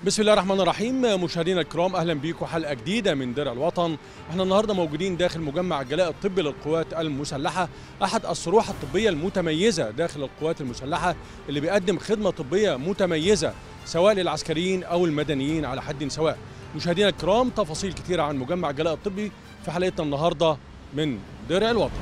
بسم الله الرحمن الرحيم. مشاهدينا الكرام، اهلا بيكم حلقه جديده من درع الوطن. احنا النهارده موجودين داخل مجمع الجلاء الطبي للقوات المسلحه، احد الصروح الطبيه المتميزه داخل القوات المسلحه اللي بيقدم خدمه طبيه متميزه سواء للعسكريين او المدنيين على حد سواء. مشاهدينا الكرام، تفاصيل كثيره عن مجمع الجلاء الطبي في حلقتنا النهارده من درع الوطن.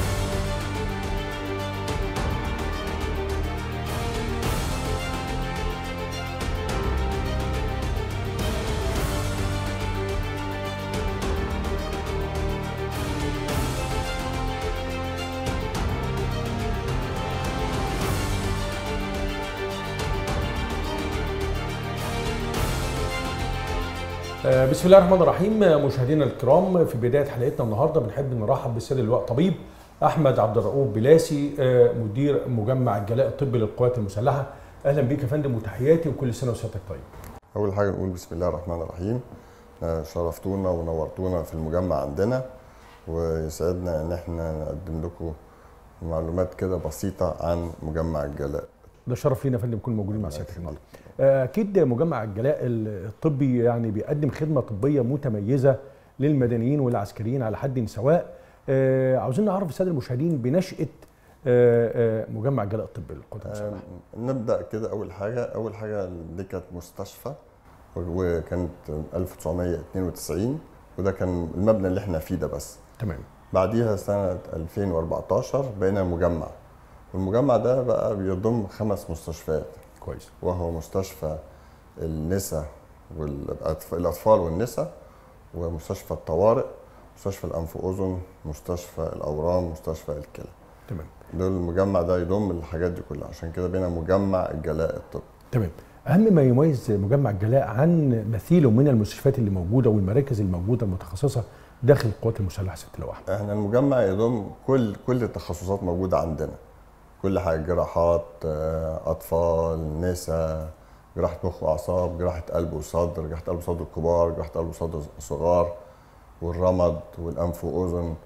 بسم الله الرحمن الرحيم. مشاهدينا الكرام، في بدايه حلقتنا النهارده بنحب نرحب بسيادة اللواء طبيب احمد عبد الرؤوف بلاسي، مدير مجمع الجلاء الطبي للقوات المسلحه. اهلا بيك يا فندم وتحياتي وكل سنه وسيادتك طيب. اول حاجه نقول بسم الله الرحمن الرحيم. شرفتونا ونورتونا في المجمع عندنا، ويسعدنا ان احنا نقدم لكم معلومات كده بسيطه عن مجمع الجلاء. ده شرف لينا يا فندم نكون موجودين مع سيادتك النهارده. اكيد مجمع الجلاء الطبي يعني بيقدم خدمه طبيه متميزه للمدنيين والعسكريين على حد سواء. عاوزين نعرف الساده المشاهدين بنشاه مجمع الجلاء الطبي للقوات المسلحه. نبدا كده. اول حاجه دي كانت مستشفى، وكانت 1992، وده كان المبنى اللي احنا فيه ده بس. تمام. بعديها سنه 2014 بقينا مجمع، والمجمع ده بقى بيضم 5 مستشفيات. كويس. وهو مستشفى النساء والاطفال والنساء، ومستشفى الطوارئ، مستشفى الانف واذن، مستشفى الاورام، مستشفى الكلى. تمام. دول المجمع ده يضم الحاجات دي كلها، عشان كده بقينا مجمع الجلاء الطبي. تمام. اهم ما يميز مجمع الجلاء عن مثيله من المستشفيات اللي موجوده والمراكز الموجوده المتخصصه داخل القوات المسلحه سياده اللواء احمد. احنا المجمع يضم كل التخصصات موجوده عندنا، كل حاجه: جراحات، اطفال، نساء، جراحه مخ واعصاب، جراحه قلب وصدر، جراحه قلب وصدر الكبار، جراحه قلب وصدر الصغار، والرمد والانف واذن،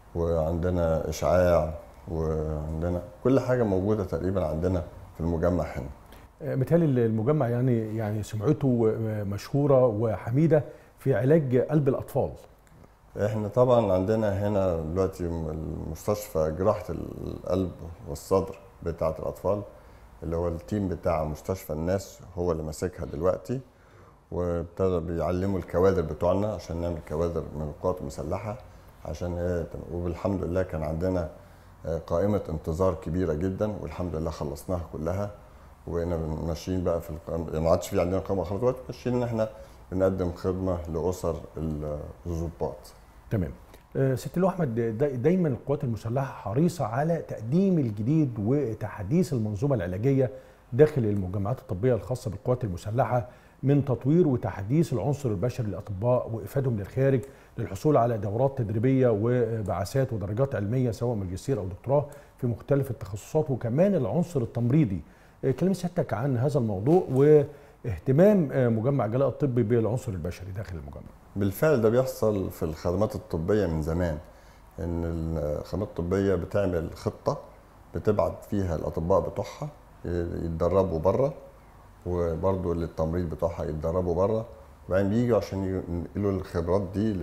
وعندنا اشعاع، وعندنا كل حاجه موجوده تقريبا عندنا في المجمع هنا. مثال المجمع يعني سمعته مشهوره وحميده في علاج قلب الاطفال. احنا طبعا عندنا هنا دلوقتي المستشفى جراحه القلب والصدر بتاعه الاطفال، اللي هو التيم بتاع مستشفى الناس هو اللي ماسكها دلوقتي، وابتدى بيعلموا الكوادر بتوعنا عشان نعمل كوادر من القوات المسلحه عشان والحمد لله كان عندنا قائمه انتظار كبيره جدا، والحمد لله خلصناها كلها، وبقينا ماشيين بقى في يعني ما عادش في عندنا قائمه خلاص دلوقتي، ماشيين ان احنا بنقدم خدمه لاسر الضباط. تمام. ست اللواء احمد، دايما القوات المسلحه حريصه على تقديم الجديد وتحديث المنظومه العلاجيه داخل المجمعات الطبيه الخاصه بالقوات المسلحه، من تطوير وتحديث العنصر البشري للاطباء وافادهم للخارج للحصول على دورات تدريبيه وبعثات ودرجات علميه سواء ماجستير او دكتوراه في مختلف التخصصات، وكمان العنصر التمريضي. كلمي سيادتك عن هذا الموضوع واهتمام مجمع الجلاء الطبي بالعنصر البشري داخل المجمع. بالفعل ده بيحصل في الخدمات الطبية من زمان، ان الخدمات الطبية بتعمل خطة بتبعت فيها الأطباء بتوعها يتدربوا بره، وبرضه للتمريض بتوعها يتدربوا بره، وبعدين بييجوا عشان ينقلوا الخبرات دي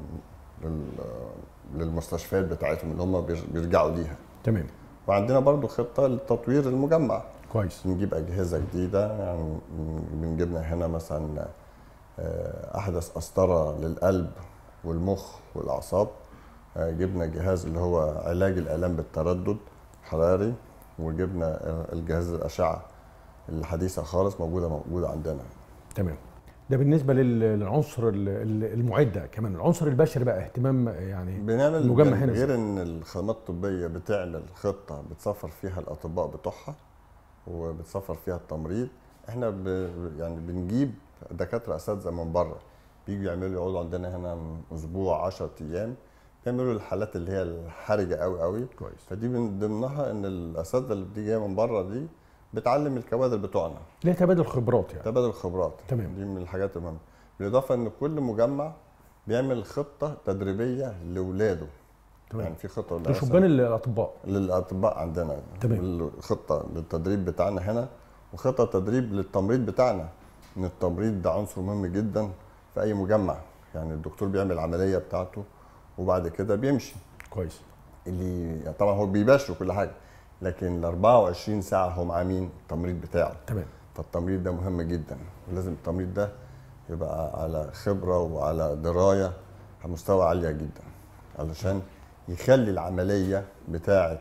للمستشفيات بتاعتهم اللي هم بيرجعوا ليها. تمام. وعندنا برضه خطة لتطوير المجمع. كويس. نجيب أجهزة جديدة، يعني بنجيبنا هنا مثلا احدث قسطره للقلب والمخ والاعصاب، جبنا جهاز اللي هو علاج الالام بالتردد الحراري، وجبنا الجهاز الاشعه الحديثه خالص موجوده عندنا. تمام. ده بالنسبه للعنصر المعده. كمان العنصر البشري بقى اهتمام يعني بنعمل المجمع هنا غير ان الخدمات الطبيه بتعمل خطه بتسافر فيها الاطباء بتوعها وبتسافر فيها التمريض. احنا يعني بنجيب دكاتره اساتذه من بره، بيجوا يقعدوا عندنا هنا اسبوع 10 ايام، بيعملوا الحالات اللي هي الحرجه قوي قوي. كويس. فدي من ضمنها ان الاساتذه اللي بتيجي جايه من بره دي بتعلم الكوادر بتوعنا. ليه تبادل خبرات يعني. تبادل خبرات. تمام. دي من الحاجات المهمه، بالاضافه ان كل مجمع بيعمل خطه تدريبيه لاولاده. تمام. يعني في خطه لشبان الاطباء. للاطباء عندنا. تمام. خطه للتدريب بتاعنا هنا، وخطه تدريب للتمريض بتاعنا. ان التمريض ده عنصر مهم جدا في اي مجمع. يعني الدكتور بيعمل العمليه بتاعته وبعد كده بيمشي. كويس. اللي يعني طبعا هو بيباشر كل حاجه، لكن ال 24 ساعه هو معاه مين؟ التمريض بتاعه. تمام. فالتمريض ده مهم جدا، ولازم التمريض ده يبقى على خبره وعلى درايه على مستوى عاليه جدا، علشان يخلي العمليه بتاعه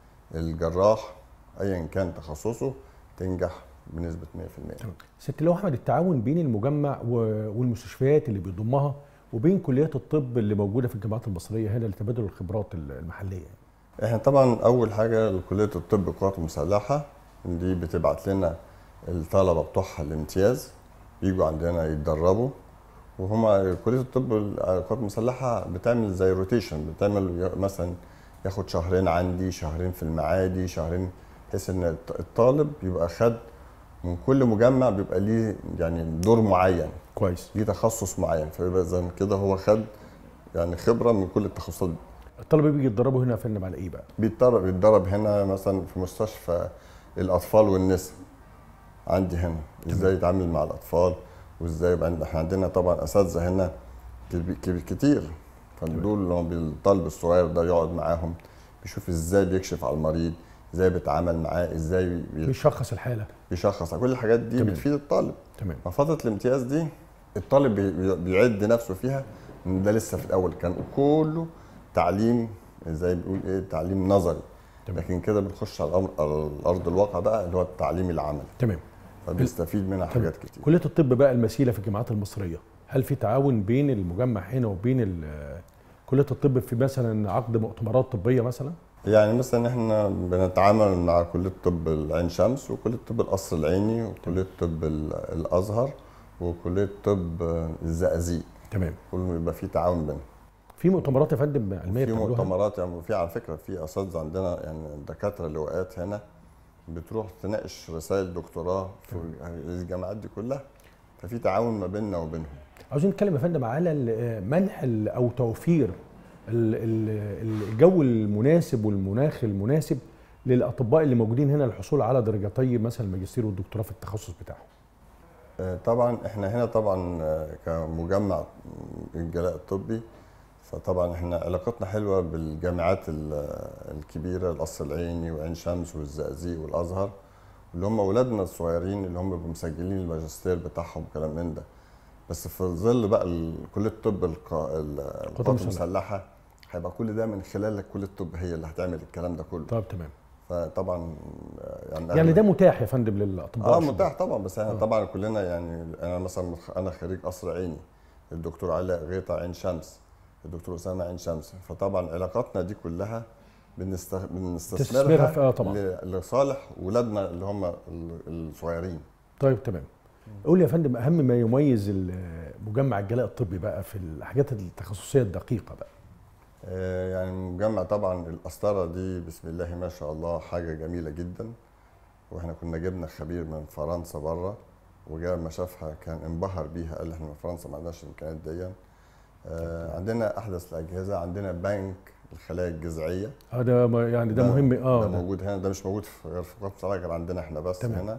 الجراح ايا كان تخصصه تنجح بنسبه 100%. تمام. ست اللواء احمد، التعاون بين المجمع والمستشفيات اللي بيضمها وبين كليات الطب اللي موجوده في الجامعات المصريه هنا لتبادل الخبرات المحليه. احنا طبعا اول حاجه كليه الطب القوات المسلحه دي بتبعت لنا الطلبه بتوعها الامتياز بيجوا عندنا يتدربوا، وهما كليه الطب القوات المسلحه بتعمل زي روتيشن، بتعمل مثلا ياخد شهرين عندي، شهرين في المعادي، شهرين، بحيث ان الطالب يبقى خد من كل مجمع بيبقى ليه يعني دور معين. كويس. ليه تخصص معين، فيبقى زي كده هو خد يعني خبره من كل التخصصات. الطلبه بيجي يتدربوا هنا يا فندم على ايه بقى؟ بيتدرب هنا مثلا في مستشفى الاطفال والنساء عندي هنا، ازاي يتعامل مع الاطفال، وازاي يبقى احنا عندنا طبعا اساتذه هنا كتير، فدول اللي هم الطالب الصغير ده يقعد معاهم بيشوف ازاي بيكشف على المريض، ازاي بيتعامل معاه، ازاي بيشخص الحاله، بيشخص كل الحاجات دي. تمام. بتفيد الطالب. تمام. ففتره الامتياز دي الطالب بيعد نفسه فيها، ان ده لسه في الاول كان كله تعليم زي بيقول ايه، تعليم نظري. تمام. لكن كده بنخش على الارض الواقع بقى اللي هو التعليم العملي. تمام. فبيستفيد منها حاجات كتير. كليه الطب بقى المثيله في الجامعات المصريه، هل في تعاون بين المجمع هنا وبين كليه الطب في مثلا عقد مؤتمرات طبيه مثلا؟ يعني مثلا احنا بنتعامل مع كليه طب العين شمس وكليه طب القصر العيني وكليه طب الازهر وكليه طب الزقازيق. تمام. كله يبقى في تعاون بينهم. في مؤتمرات يا فندم علميه في مؤتمرات، يعني في على فكره في اساتذه عندنا يعني دكاتره لواءات هنا بتروح تناقش رسائل دكتوراه في الجامعات دي كلها، ففي تعاون ما بيننا وبينهم. عاوزين نتكلم يا فندم على منح او توفير الجو المناسب والمناخ المناسب للاطباء اللي موجودين هنا للحصول على درجتي مثلا الماجستير والدكتوراه في التخصص بتاعهم. طبعا احنا هنا طبعا كمجمع الجلاء الطبي، فطبعا احنا علاقتنا حلوه بالجامعات الكبيره، القصر العيني وعين شمس والزقازيق والازهر، اللي هم اولادنا الصغيرين اللي هم بيبقوا مسجلين الماجستير بتاعهم وكلام من ده. بس في ظل بقى كليه الطب القوات المسلحه هيبقى كل ده من خلال كليه الطب هي اللي هتعمل الكلام ده كله. طب تمام. فطبعا يعني ده متاح يا فندم للاطباء؟ متاح طبعا، بس احنا طبعا كلنا يعني انا مثلا انا خريج قصر عيني، الدكتور علاء غيطه عين شمس، الدكتور اسامه عين شمس، فطبعا علاقاتنا دي كلها بنستثمرها طبعا لصالح ولادنا اللي هم الصغيرين. طيب تمام. قول لي يا فندم اهم ما يميز مجمع الجلاء الطبي بقى في الحاجات التخصصيه الدقيقه بقى. يعني مجمع طبعا القسطره دي بسم الله ما شاء الله حاجه جميله جدا، واحنا كنا جبنا خبير من فرنسا بره وجاء ما شافها كان انبهر بيها، قال احنا في فرنسا ما عندناش الامكانيات دي. عندنا احدث الاجهزه، عندنا بنك الخلايا الجذعيه. ده يعني ده مهم. ده موجود هنا، ده مش موجود غير في فرنسا، غير عندنا احنا بس. تمام. هنا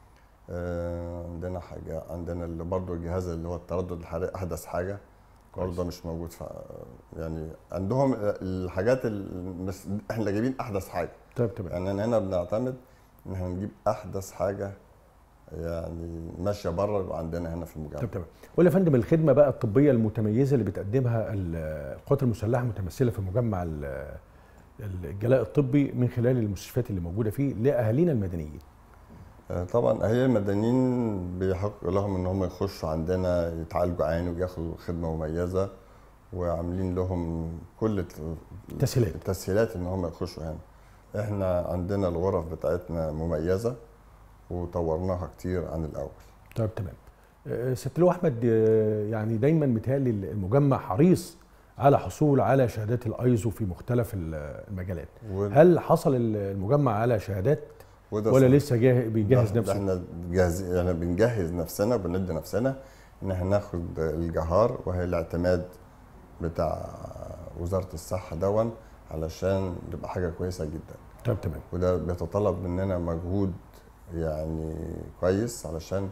عندنا حاجه، عندنا اللي برضه الجهاز اللي هو التردد الحراري احدث حاجه برضه مش موجود يعني عندهم الحاجات احنا جايبين احدث حاجه. طيب تمام. يعني هنا بنعتمد ان احنا نجيب احدث حاجه يعني ماشيه بره وعندنا هنا في المجمع. طيب تمام. قول يا فندم الخدمه بقى الطبيه المتميزه اللي بتقدمها القوات المسلحه متمثله في مجمع الجلاء الطبي من خلال المستشفيات اللي موجوده فيه لاهالينا المدنيين. طبعا اهالي المدنيين بيحق لهم ان هم يخشوا عندنا يتعالجوا عين وياخدوا خدمه مميزه، وعاملين لهم كل التسهيلات ان هم يخشوا هنا. احنا عندنا الغرف بتاعتنا مميزه وطورناها كتير عن الاول. طيب تمام. ست اللواء احمد، يعني دايما متهيألي المجمع حريص على حصول على شهادات الايزو في مختلف المجالات. هل حصل المجمع على شهادات ولا لسه بيجهز نفسه؟ احنا جاهزين، يعني بنجهز نفسنا وبندي نفسنا ان احنا ناخد الجهار، وهي الاعتماد بتاع وزاره الصحه دون علشان تبقى حاجه كويسه جدا. طيب تمام. وده بيتطلب مننا مجهود يعني كويس علشان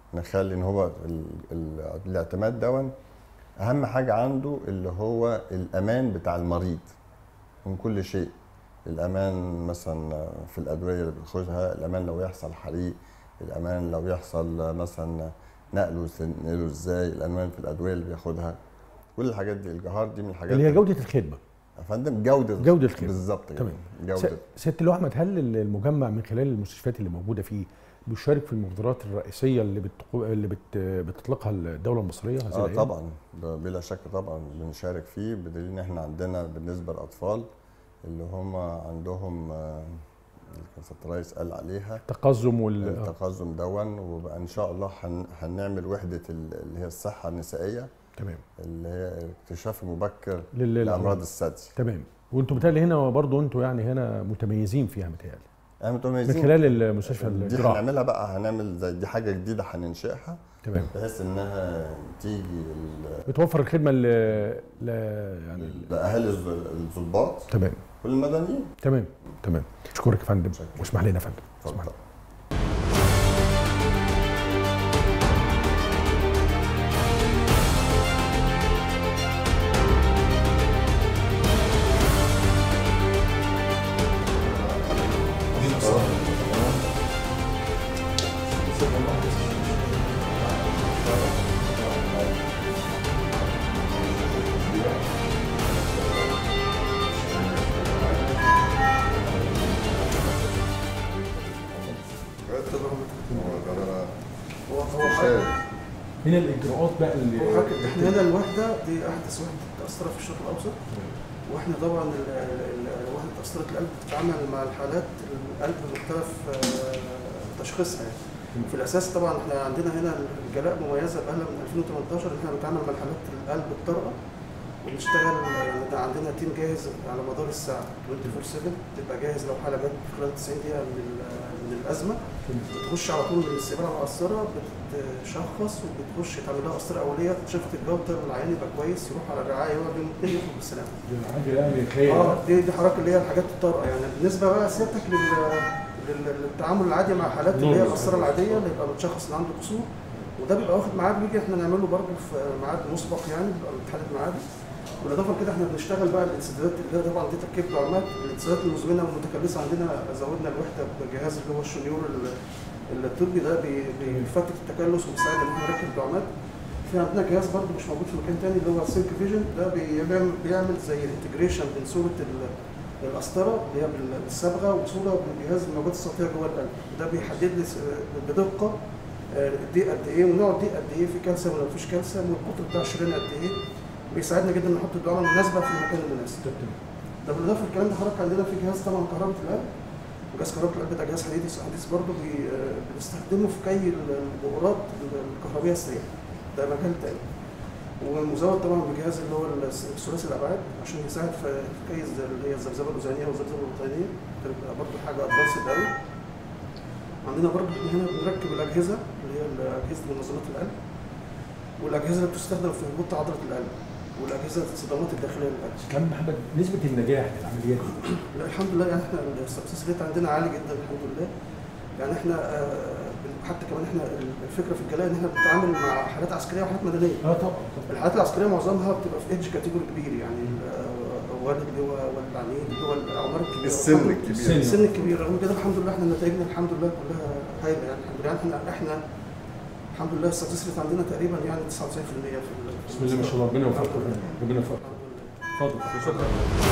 نخلي ان هو الاعتماد دون اهم حاجه عنده اللي هو الامان بتاع المريض من كل شيء. الامان مثلا في الادويه اللي بياخدها، الامان لو يحصل حريق، الامان لو يحصل مثلا نقله ازاي، الامان في الادويه اللي بياخدها، كل الحاجات دي. الجهار دي من الحاجات اللي هي جوده الخدمه يا فندم، جوده الخدمه بالظبط كده. تمام. جوده. سياده اللواء احمد، هل المجمع من خلال المستشفيات اللي موجوده فيه بيشارك في المبادرات الرئيسيه اللي بتطلقها الدوله المصريه هذه الأيام؟ طبعا بلا شك طبعا بنشارك فيه، بدليل ان احنا عندنا بالنسبه للاطفال اللي هم عندهم اللي كان سياده الرئيس قال عليها التقزم دون. وبقى ان شاء الله هنعمل وحده اللي هي الصحه النسائيه، تمام، اللي هي اكتشاف مبكر لامراض الثدي. تمام. وانتم بتهيألي هنا برضه انتم يعني هنا متميزين فيها متهيألي متميزين من خلال المستشفى دي الجراحه. هنعملها بقى، هنعمل زي دي حاجه جديده هننشئها، تمام، بحيث انها تيجي بتوفر الخدمه يعني لاهالي الضباط تمام والمدنيين. تمام. اشكرك يا فندم، واسمح لنا يا فندم. اتفضل. هنا الاجراءات بقى اللي احنا هنا الوحده دي احدث وحده قسطره في الشرق الاوسط، واحنا طبعا وحده قسطره القلب بتتعامل مع الحالات القلب بمختلف تشخيصها يعني. في الاساس طبعا احنا عندنا هنا الجلاء مميزه بقالها من 2018 ان احنا بنتعامل مع حالات القلب الطارئه، ونشتغل يعني ده عندنا تيم جاهز على مدار الساعه 24/7، تبقى جاهز لو حاله جت في خلال 90 دقيقه من الازمه، بتخش على طول من الاستقبال على القسطره، بتشخص وبتخش تعمل لها قسطره اوليه، شفت الجلطه العيان يبقى كويس، يروح على الرعايه يقعد يوم 2 يخرج بالسلامه. دي حركه اللي هي الحاجات الطارئه يعني. بالنسبه بقى سيادتك للتعامل العادي مع حالات اللي هي القسطره العاديه اللي يبقى متشخص ان عنده قصور، وده بيبقى واخد ميعاد، بيجي احنا نعمله برضه في ميعاد مسبق يعني، بيبقى متحدد ميعاد. بالاضافه لكده احنا بنشتغل بقى الانسدادات اللي طبعا دي تركيب دعامات، الانسدادات المزمنه والمتكلسه عندنا زودنا الوحده بجهاز اللي هو الشنيور الطبي ده بيفتك التكلس وبيساعد ان احنا نركب دعامات. في عندنا جهاز برضه مش موجود في مكان ثاني اللي هو سينك فيجن، ده بيعمل زي الانتجريشن بين صوره القسطره اللي هي بالصبغه وصوره بالجهاز الموجات الصوتيه جوه القلب، ده بيحدد لي بدقه دي قد ايه ونوع دي قد ايه، في كالسيوم ولا مفيش كالسيوم، والقطر بتاع الشريان قد ايه، بيساعدنا جدا نحط الدعامه المناسبه في المكان المناسب. ده بالاضافه للكلام ده حضرتك عندنا في جهاز طبعا كهرباء القلب، وجهاز كهرباء القلب ده جهاز حديث برضه بنستخدمه في كي البؤرات الكهربائيه السريعه، ده مجال تاني. ومزود طبعا بجهاز اللي هو ثلاثي الابعاد عشان يساعد في كي اللي هي الذبذبه الاذنيه والذبذبه الوطنيه، تبقى برضه حاجه ادفانسد قوي. عندنا برضه هنا بنركب الاجهزه اللي هي اجهزه منظمات القلب، والاجهزه اللي بتستخدم في هبوط عضله القلب، والاجهزه الصدمات الداخليه للقلب. كم محمد نسبه النجاح للعمليات دي؟ لا الحمد لله يعني احنا السكسس ريت عندنا عالي جدا الحمد لله. يعني احنا حتى كمان احنا الفكره في الجلاء ان احنا بنتعامل مع حالات عسكريه وحالات مدنيه. طبعا. الحالات العسكريه معظمها بتبقى في ايدج كاتيجوري كبير، يعني والد اللي هو والد العميد اللي هو الاعمار الكبيره، السن الكبير. رغم كده الحمد لله احنا نتائجنا الحمد لله كلها هايله يعني. الحمد لله احنا الحمد لله السكسس ريت عندنا تقريبا يعني 99% في بسم الله ما شاء الله، ربنا يوفقك ربنا يوفقك. اتفضل. شكرا.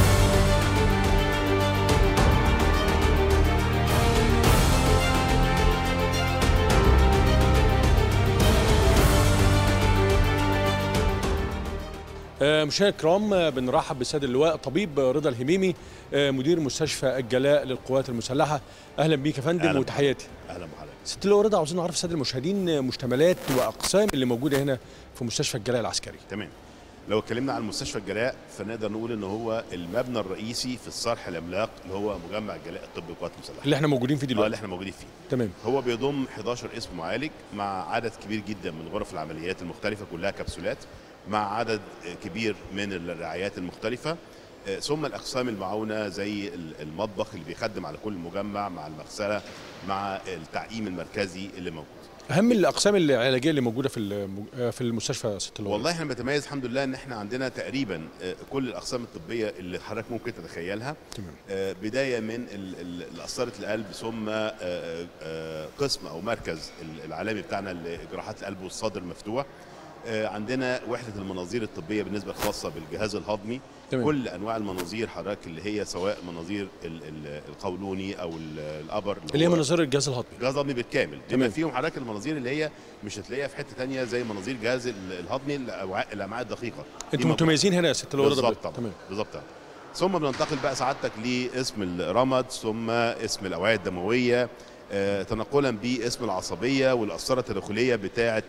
مشاهدينا الكرام، بنرحب بالسيد اللواء طبيب رضا الهميمي مدير مستشفى الجلاء للقوات المسلحه. اهلا بيك يا فندم وتحياتي. اهلا بحضرتك. سيد اللواء رضا، عاوزين نعرف الساده المشاهدين مشتملات واقسام اللي موجوده هنا في مستشفى الجلاء العسكري. تمام. لو اتكلمنا عن مستشفى الجلاء فنقدر نقول ان هو المبنى الرئيسي في الصرح العملاق اللي هو مجمع الجلاء الطبي للقوات المسلحه اللي احنا موجودين فيه دلوقتي. اللي احنا موجودين فيه. تمام. هو بيضم 11 اسم معالج مع عدد كبير جدا من غرف العمليات المختلفه كلها كبسولات، مع عدد كبير من الرعايات المختلفه، ثم الاقسام المعاونه زي المطبخ اللي بيخدم على كل مجمع، مع المغسله، مع التعقيم المركزي اللي موجود. اهم الاقسام العلاجيه اللي موجوده في المستشفى ست اللواء؟ والله احنا بنتميز الحمد لله ان احنا عندنا تقريبا كل الاقسام الطبيه اللي حضرتك ممكن تتخيلها. تمام. بدايه من قسطره القلب، ثم قسم او مركز العالمي بتاعنا لجراحات القلب والصدر المفتوح. عندنا وحده المناظير الطبيه بالنسبه الخاصه بالجهاز الهضمي. تمام. كل انواع المناظير حضرتك اللي هي سواء مناظير القولوني او الابر اللي هي مناظير الجهاز الهضمي. الجهاز الهضمي بالكامل، بما تمام. فيهم حضرتك المناظير اللي هي مش هتلاقيها في حته ثانيه زي مناظير الجهاز الهضمي الامعاء الدقيقه. انتم متميزين هنا يا ست اللواء؟ بالظبط. تمام. بالظبط. ثم بننتقل بقى سعادتك لاسم الرمد، ثم اسم الاوعيه الدمويه، تنقلا باسم العصبيه والقسطره التداخليه بتاعه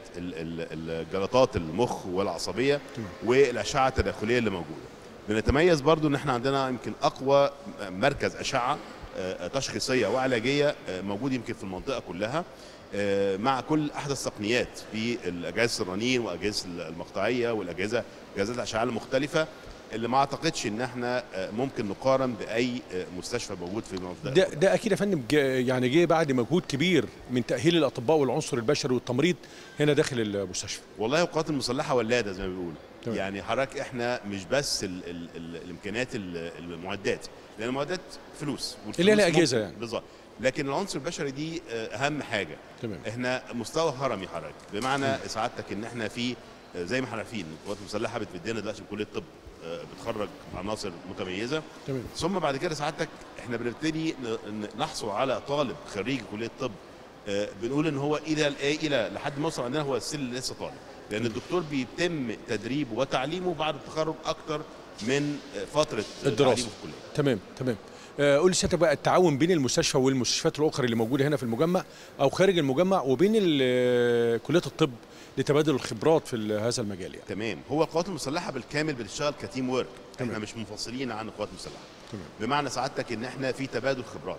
الجلطات المخ والعصبيه والاشعه التداخليه اللي موجوده. بنتميز برضو ان احنا عندنا يمكن اقوى مركز اشعه تشخيصيه وعلاجيه موجود يمكن في المنطقه كلها، مع كل احدث تقنيات في الاجهزه الرنين واجهزه المقطعيه والاجهزه جهازات الاشعه المختلفه اللي ما اعتقدش ان احنا ممكن نقارن باي مستشفى موجود في المنطقه. ده اكيد يا فندم يعني جه بعد مجهود كبير من تاهيل الاطباء والعنصر البشري والتمريض هنا داخل المستشفى. والله القوات المسلحه ولاده زي ما بيقولوا. تمام. يعني حضرتك احنا مش بس الامكانيات المعدات، لان المعدات فلوس اللي هي الاجهزه يعني. بالظبط. لكن العنصر البشري دي اهم حاجه. تمام. احنا مستوى هرمي حضرتك، بمعنى سعادتك ان احنا في زي ما احنا عارفين القوات المسلحه بتدينا دلوقتي في كليه الطب بتخرج عناصر متميزه. تمام. ثم بعد كده سعادتك احنا بنبتدي نحصل على طالب خريج كليه الطب، بنقول ان هو الى لحد ما يوصل عندنا هو اللي لسه طالب، لان الدكتور بيتم تدريبه وتعليمه بعد التخرج اكتر من فتره الدراسه في الكليه. تمام. تمام. قول لي سيادتك بقى التعاون بين المستشفى والمستشفيات الاخرى اللي موجوده هنا في المجمع او خارج المجمع وبين كليه الطب لتبادل الخبرات في هذا المجال يعني. تمام. هو القوات المسلحه بالكامل بتشتغل كتيم ورك. احنا مش منفصلين عن القوات المسلحه. تمام. بمعنى سعادتك ان احنا في تبادل خبرات،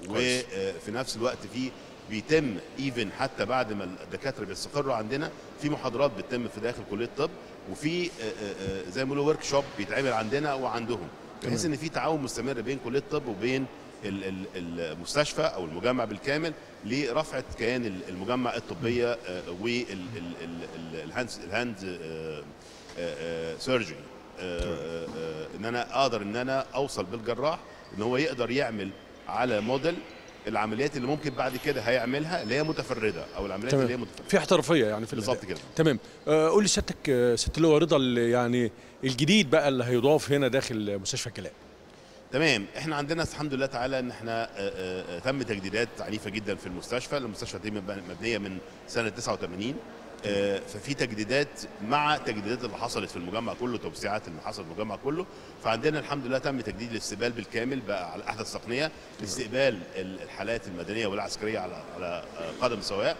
وفي نفس الوقت بيتم ايفن حتى بعد ما الدكاتره بيستقروا عندنا في محاضرات بتتم في داخل كليه الطب، وفي زي ما بيقولوا ورك شوب بيتعمل عندنا وعندهم، بحيث ان في تعاون مستمر بين كليه الطب وبين المستشفى او المجمع بالكامل لرفعه كيان المجمع الطبيه والهاند سيرجري، ان انا اقدر ان انا اوصل بالجراح ان هو يقدر يعمل على موديل العمليات اللي ممكن بعد كده هيعملها اللي هي متفرده، او العمليات اللي هي متفرده في احترافيه يعني في بالظبط كده. تمام. قول لي سيادتك ست اللواء رضا يعني الجديد بقى اللي هيضاف هنا داخل مستشفى الكلام. تمام. احنا عندنا الحمد لله تعالى ان احنا تم تجديدات عنيفه جدا في المستشفى. المستشفى دي مبنيه من سنه 89، ففي تجديدات مع تجديدات اللي حصلت في المجمع كله، توسيعات اللي حصلت في المجمع كله. فعندنا الحمد لله تم تجديد الاستقبال بالكامل بقى على احدث تقنيه لاستقبال الحالات المدنيه والعسكريه على قدم سواء.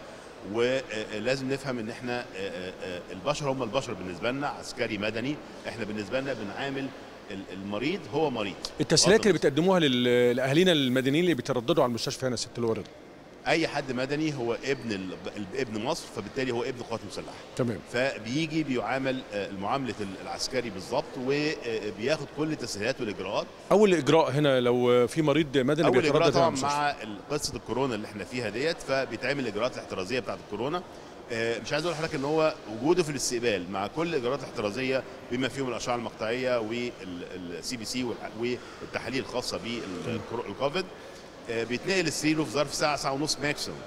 ولازم نفهم ان احنا البشر هم البشر بالنسبه لنا، عسكري مدني، احنا بالنسبه لنا بنعامل المريض هو مريض. التسهيلات اللي بتقدموها لاهالينا المدنيين اللي بيترددوا على المستشفى هنا ست اللواء رضا؟ اي حد مدني هو ابن مصر، فبالتالي هو ابن القوات المسلحه. تمام. فبيجي بيعامل معامله العسكري بالظبط، وبياخد كل التسهيلات والاجراءات. اول اجراء هنا لو في مريض مدني اول اجراء طبعا مع قصه الكورونا اللي احنا فيها ديت، فبيتعمل الاجراءات الاحترازيه بتاعه الكورونا. مش عايز اقول لحضرتك ان هو وجوده في الاستقبال مع كل الاجراءات الاحترازيه بما فيهم الاشعه المقطعيه والسي بي سي والتحاليل الخاصه بالكوفيد، بيتنقل السرير في ظرف ساعه، ساعه ونص ماكسيموم،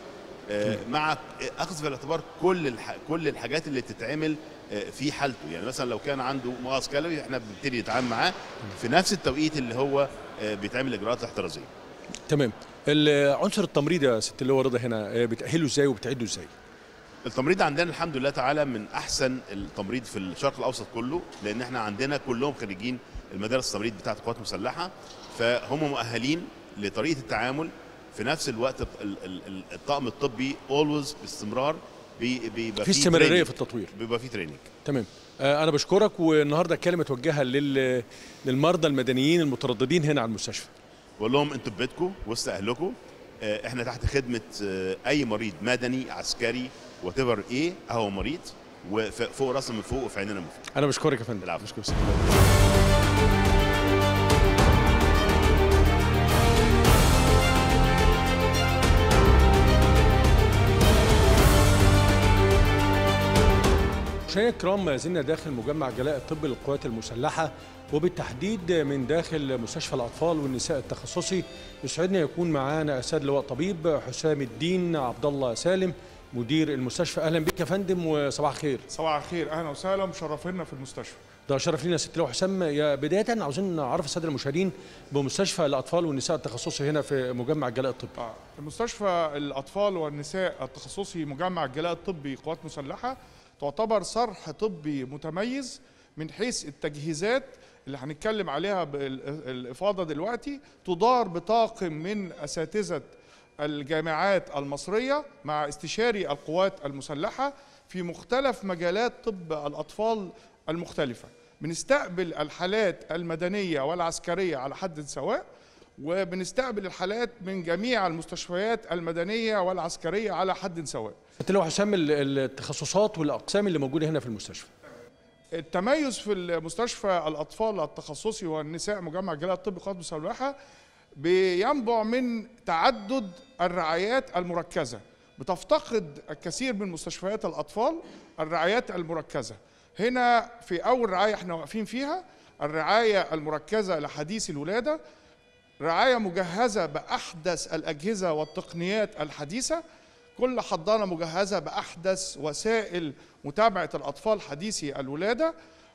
مع اخذ في الاعتبار كل الحاجات اللي بتتعمل في حالته. يعني مثلا لو كان عنده مغص كلوي احنا بنبتدي نتعامل معاه في نفس التوقيت اللي هو بيتعمل الاجراءات الاحترازيه. تمام. عنصر التمريض يا ست اللواء رضا هنا بتاهله ازاي وبتعده ازاي؟ التمريض عندنا الحمد لله تعالى من احسن التمريض في الشرق الاوسط كله، لان احنا عندنا كلهم خريجين المدارس التمريض بتاعه القوات المسلحه، فهم مؤهلين لطريقه التعامل. في نفس الوقت الطاقم الطبي اولويز باستمرار بيبقى في استمراريه في التطوير، بيبقى في تريننج. تمام. انا بشكرك، والنهارده الكلمه توجهها للمرضى المدنيين المترددين هنا على المستشفى. بقول لهم انتوا في بيتكم وسط اهلكم، احنا تحت خدمه اي مريض مدني عسكري واتيفر ايه هو مريض، وفوق راسنا من فوق وفي عيننا من فوق. انا بشكرك يا فندم. العفو. بشكرك. مشاهدينا الكرام، ما زلنا داخل مجمع جلاء الطبي للقوات المسلحة، وبالتحديد من داخل مستشفى الأطفال والنساء التخصصي. يسعدنا يكون معانا أساد لواء طبيب حسام الدين عبد الله سالم مدير المستشفى. أهلا بك يا فندم وصباح الخير. صباح الخير، أهلا وسهلا، مشرفينا في المستشفى. ده شرف لينا ست لواء حسام. يا بداية عاوزين نعرف السادة المشاهدين بمستشفى الأطفال والنساء التخصصي هنا في مجمع جلاء الطبي. مستشفى الأطفال والنساء التخصصي مجمع جلاء الطبي قوات مسلحة تعتبر صرح طبي متميز من حيث التجهيزات اللي هنتكلم عليها بالإفاضة دلوقتي. تدار بطاقم من أساتذة الجامعات المصرية مع استشاري القوات المسلحة في مختلف مجالات طب الأطفال المختلفة. بنستقبل الحالات المدنية والعسكرية على حد سواء، وبنستقبل الحالات من جميع المستشفيات المدنية والعسكرية على حد سواء. ست لواء حسام، التخصصات والأقسام اللي موجودة هنا في المستشفى. التميز في المستشفى الأطفال التخصصي والنساء مجمع جلاء الطبي قوات مسلحة بينبع من تعدد الرعايات المركزة. بتفتقد الكثير من مستشفيات الأطفال الرعايات المركزة. هنا في أول رعاية احنا واقفين فيها الرعاية المركزة لحديث الولادة، رعاية مجهزة بأحدث الأجهزة والتقنيات الحديثة. كل حضانة مجهزة بأحدث وسائل متابعة الأطفال حديثي الولادة،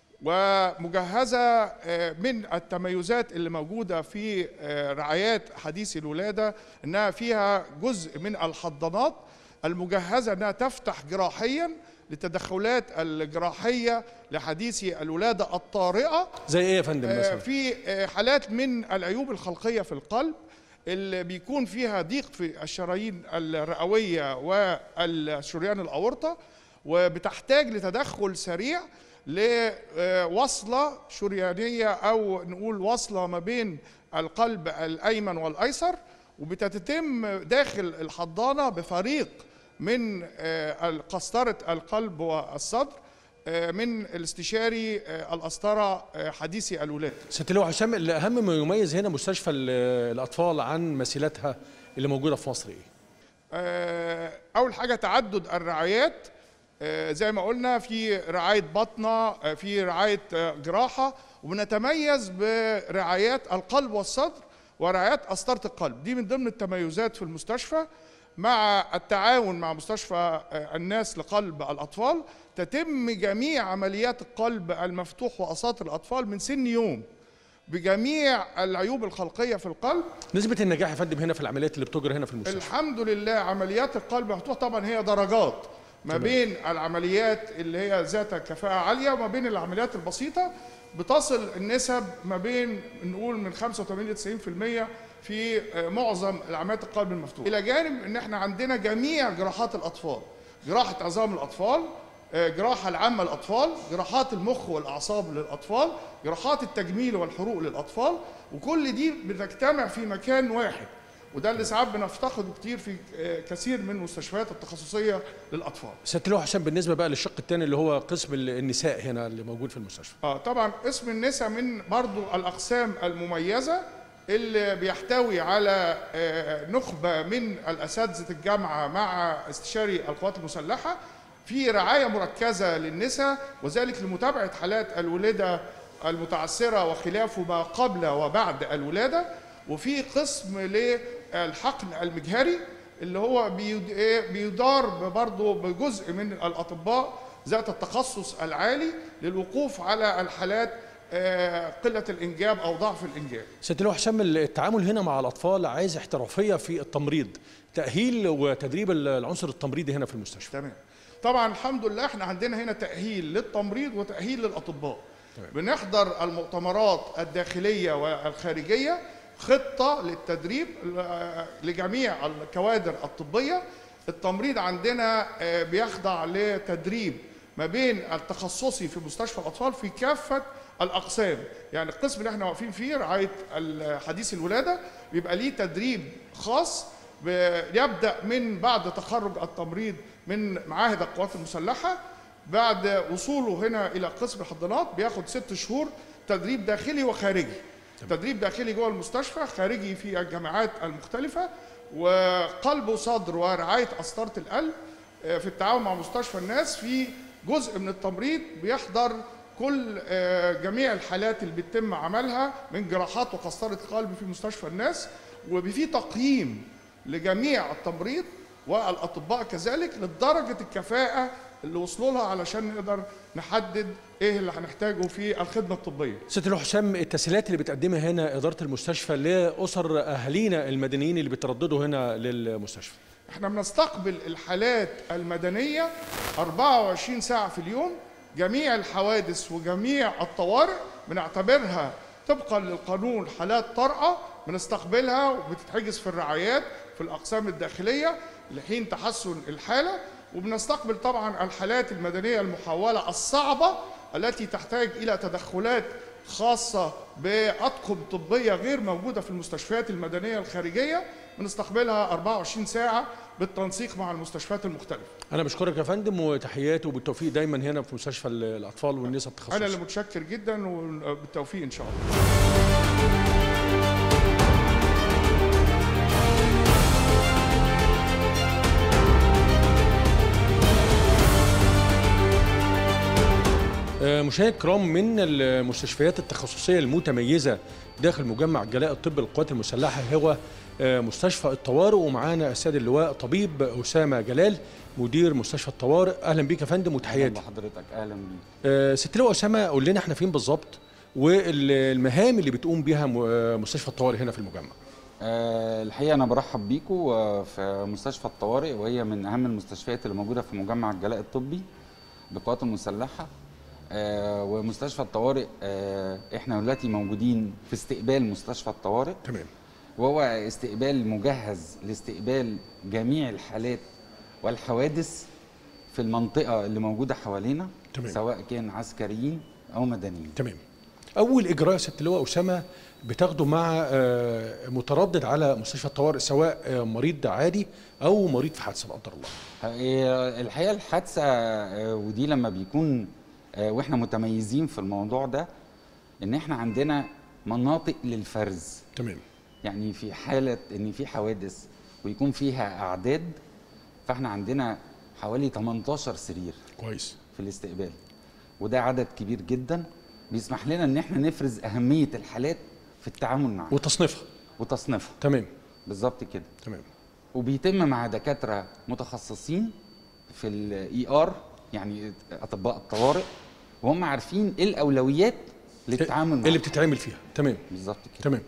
ومجهزة من التميزات اللي موجودة في رعايات حديث الولادة إنها فيها جزء من الحضانات المجهزة إنها تفتح جراحياً للتدخلات الجراحية لحديثي الولادة الطارئة. زي إيه يا فندم مثلا؟ في حالات من العيوب الخلقية في القلب اللي بيكون فيها ضيق في الشرايين الرئوية والشريان الأورطة، وبتحتاج لتدخل سريع لوصلة شريانية أو نقول وصلة ما بين القلب الأيمن والأيسر، وبتتم داخل الحضانة بفريق من قسطرة القلب والصدر من الاستشاري القسطرة حديثي الولادة. ست لواء حسام، الأهم ما يميز هنا مستشفى الأطفال عن مثيلاتها اللي موجودة في مصر إيه؟ أول حاجة تعدد الرعايات. زي ما قلنا في رعاية بطنة، في رعاية جراحة، وبنتميز برعايات القلب والصدر ورعايات قسطرة القلب. دي من ضمن التميزات في المستشفى. مع التعاون مع مستشفى الناس لقلب الأطفال تتم جميع عمليات القلب المفتوح وأساطر الأطفال من سن يوم بجميع العيوب الخلقية في القلب. نسبة النجاح يا فندم هنا في العمليات اللي بتجرى هنا في المستشفى؟ الحمد لله عمليات القلب المفتوح طبعا هي درجات ما بين العمليات اللي هي ذات كفاءة عالية وما بين العمليات البسيطة. بتصل النسب ما بين نقول من 85 ل 90% في معظم العمليات القلب المفتوح. إلى جانب إن احنا عندنا جميع جراحات الأطفال، جراحة عظام الأطفال، جراحة العامة للأطفال، جراحات المخ والأعصاب للأطفال، جراحات التجميل والحروق للأطفال، وكل دي بتجتمع في مكان واحد. وده اللي ساعات بنفتقده كتير في كثير من المستشفيات التخصصية للأطفال. ست لواء حسام، بالنسبة بقى للشق الثاني اللي هو قسم النساء هنا اللي موجود في المستشفى. طبعا قسم النساء من برضو الأقسام المميزة اللي بيحتوي على نخبة من الأساتذة الجامعة مع استشاري القوات المسلحة في رعاية مركزة للنساء، وذلك لمتابعة حالات الولادة المتعثرة وخلافه ما قبل وبعد الولادة. وفي قسم للحقن المجهري اللي هو بيدار برضه بجزء من الأطباء ذات التخصص العالي للوقوف على الحالات قلة الإنجاب أو ضعف الإنجاب. ست لواء حسام، التعامل هنا مع الأطفال عايز احترافية في التمريض، تأهيل وتدريب العنصر التمريضي هنا في المستشفى. تمام. طبعا الحمد لله احنا عندنا هنا تأهيل للتمريض وتأهيل للأطباء. بنحضر المؤتمرات الداخلية والخارجية، خطة للتدريب لجميع الكوادر الطبية. التمريض عندنا بيخضع لتدريب ما بين التخصصي في مستشفى الأطفال في كافة الأقسام. يعني القسم اللي احنا واقفين فيه رعاية حديث الولادة بيبقى ليه تدريب خاص يبدأ من بعد تخرج التمريض من معاهد القوات المسلحة. بعد وصوله هنا إلى قسم الحضانات بياخد 6 شهور تدريب داخلي وخارجي. تدريب داخلي جوه المستشفى، خارجي في الجامعات المختلفة، وقلب وصدر ورعاية قسطرة القلب في التعاون مع مستشفى الناس في جزء من التمريض بيحضر كل جميع الحالات اللي بيتم عملها من جراحات وقسطرة قلب في مستشفى الناس، وفي تقييم لجميع التمريض والاطباء كذلك لدرجه الكفاءه اللي وصلوا لها علشان نقدر نحدد ايه اللي هنحتاجه في الخدمه الطبيه. ست اللواء حسام، التسهيلات اللي بتقدمها هنا اداره المستشفى لاسر اهالينا المدنيين اللي بيترددوا هنا للمستشفى؟ احنا بنستقبل الحالات المدنيه 24 ساعه في اليوم. جميع الحوادث وجميع الطوارئ بنعتبرها طبقا للقانون حالات طارئه، بنستقبلها وبتتحجز في الرعايات في الاقسام الداخليه لحين تحسن الحاله. وبنستقبل طبعا الحالات المدنيه المحوله الصعبه التي تحتاج الى تدخلات خاصه باطقم طبيه غير موجوده في المستشفيات المدنيه الخارجيه، بنستقبلها 24 ساعه بالتنسيق مع المستشفيات المختلفه. انا بشكرك يا فندم وتحياتي وبالتوفيق دايما هنا في مستشفى الاطفال والنساء التخصصي. انا اللي متشكر جدا وبالتوفيق ان شاء الله. مشاهدينا الكرام، من المستشفيات التخصصيه المتميزه داخل مجمع الجلاء الطبي للقوات المسلحه هو مستشفى الطوارئ، ومعانا السيد اللواء طبيب اسامه جلال مدير مستشفى الطوارئ. اهلا بيك يا فندم وتحياتي. اهلا بحضرتك. اهلا بيك. ست اللواء اسامه، قول لنا احنا فين بالظبط والمهام اللي بتقوم بها مستشفى الطوارئ هنا في المجمع. الحقيقه انا برحب بيكم في مستشفى الطوارئ، وهي من اهم المستشفيات اللي موجوده في مجمع الجلاء الطبي بالقوات المسلحه. ومستشفى الطوارئ احنا دلوقتي موجودين في استقبال مستشفى الطوارئ. تمام. وهو استقبال مجهز لاستقبال جميع الحالات والحوادث في المنطقه اللي موجوده حوالينا. تمام. سواء كان عسكريين او مدنيين. تمام. اول اجراء ست اللواء اسامه بتاخده مع متردد على مستشفى الطوارئ، سواء مريض عادي او مريض في حادثه لا قدر الله؟ الحقيقه الحادثه ودي لما بيكون واحنا متميزين في الموضوع ده ان احنا عندنا مناطق للفرز. تمام. يعني في حاله ان في حوادث ويكون فيها اعداد، فاحنا عندنا حوالي 18 سرير كويس في الاستقبال، وده عدد كبير جدا بيسمح لنا ان احنا نفرز اهميه الحالات في التعامل معها وتصنيفها. تمام. بالظبط كده. تمام. وبيتم مع دكاتره متخصصين في الاي ار، يعني اطباء الطوارئ، وهم عارفين ايه الاولويات للتعامل معها اللي بتتعمل فيها. تمام. بالظبط كده. تمام.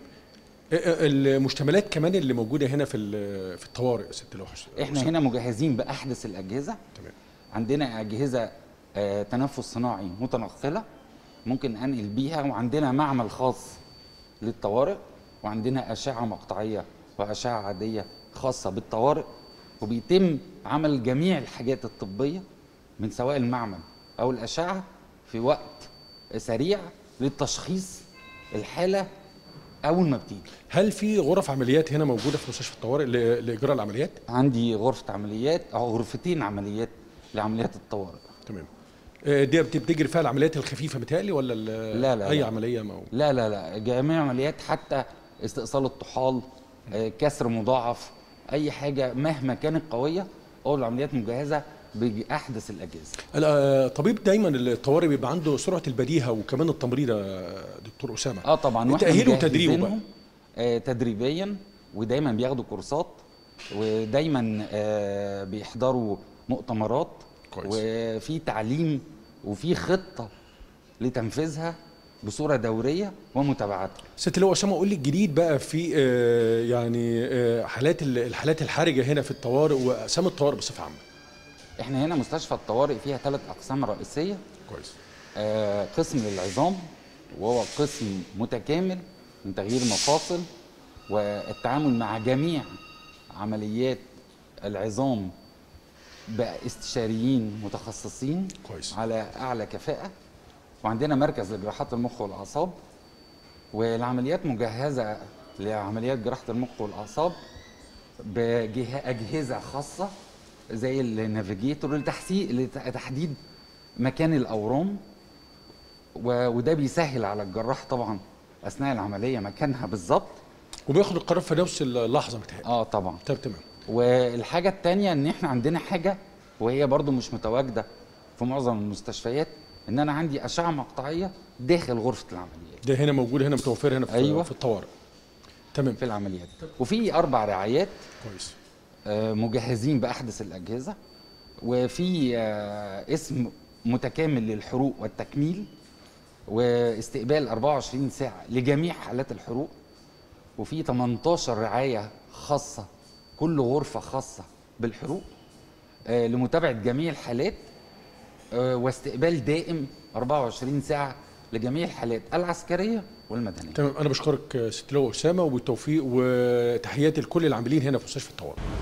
المشتملات كمان اللي موجوده هنا في الطوارئ ست اللواء حسام، احنا هنا مجهزين باحدث الاجهزه. تمام. عندنا اجهزه تنفس صناعي متنقله ممكن انقل بيها، وعندنا معمل خاص للطوارئ، وعندنا اشعه مقطعيه واشعه عاديه خاصه بالطوارئ، وبيتم عمل جميع الحاجات الطبيه من سواء المعمل او الاشعه في وقت سريع للتشخيص الحاله اول ما بتيجي. هل في غرف عمليات هنا موجوده في مستشفى الطوارئ لاجراء العمليات؟ عندي غرفه عمليات او غرفتين عمليات لعمليات الطوارئ. تمام. دي بتجري فيها العمليات الخفيفه بتهيألي ولا لا اي لا. عمليه لا جميع العمليات، حتى استئصال الطحال، كسر مضاعف، اي حاجه مهما كانت قويه، او العمليات مجهزه باحدث الاجهزه. طبيب دايما الطوارئ بيبقى عنده سرعه البديهه وكمان التمريض يا دكتور اسامه. طبعا. تاهيله وتدريبه بقى تدريبيا، ودايما بياخدوا كورسات، ودايما بيحضروا مؤتمرات. كويس. وفي تعليم وفي خطه لتنفيذها بصوره دوريه ومتابعتها. ست اللواء اسامه، قول لي الجديد بقى في الحالات الحرجه هنا في الطوارئ واقسام الطوارئ بصفه عامه. احنا هنا مستشفى الطوارئ فيها 3 اقسام رئيسيه. كويس. قسم للعظام، وهو قسم متكامل من تغيير مفاصل والتعامل مع جميع عمليات العظام باستشاريين متخصصين. كويس. على اعلى كفاءه. وعندنا مركز لجراحات المخ والاعصاب، والعمليات مجهزه لعمليات جراحه المخ والاعصاب باجهزه خاصه زي النافيجيتور لتحديد مكان الاورام، وده بيسهل على الجراح طبعا اثناء العمليه مكانها بالظبط، وبياخد القرار في نفس اللحظه متهيألي. طبعا. تمام. والحاجه الثانيه ان احنا عندنا حاجه وهي برضو مش متواجده في معظم المستشفيات ان انا عندي اشعه مقطعيه داخل غرفه العمليات. ده هنا موجود، هنا متوفر هنا في, أيوة. في الطوارئ. تمام. في العمليات. وفي 4 رعايات كويس. مجهزين باحدث الاجهزه، وفي اسم متكامل للحروق والتكميل، واستقبال 24 ساعه لجميع حالات الحروق، وفي 18 رعايه خاصه، كل غرفه خاصه بالحروق لمتابعه جميع الحالات، واستقبال دائم 24 ساعه لجميع الحالات العسكريه والمدنيه. تمام. انا بشكرك ست لواء اسامه، وبالتوفيق، وتحياتي لكل العاملين هنا في مستشفى الطوارئ.